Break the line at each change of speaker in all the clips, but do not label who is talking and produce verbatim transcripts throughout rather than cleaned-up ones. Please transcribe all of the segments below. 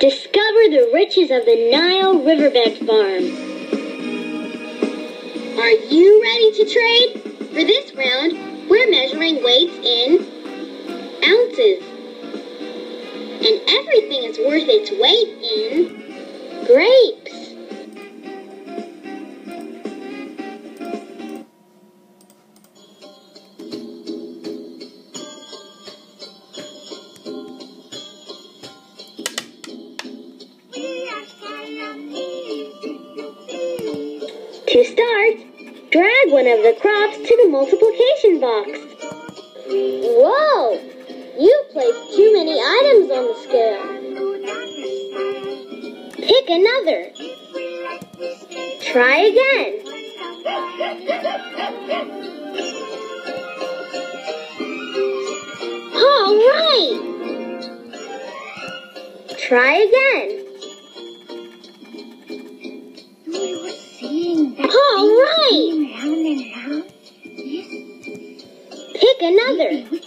Discover the riches of the Nile Riverbed Farm. Are you ready to trade? For this round, we're measuring weights in ounces. And everything is worth its weight in grapes. To start, drag one of the crops to the multiplication box. Whoa! You placed too many items on the scale. Pick another. Try again. All right! Try again. All right! Pick another.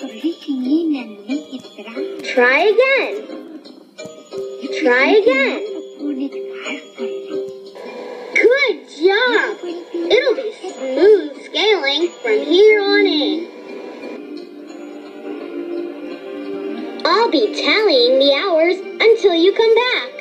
Try again. Try again. Good job! It'll be smooth scaling from here on in. I'll be tallying the hours until you come back.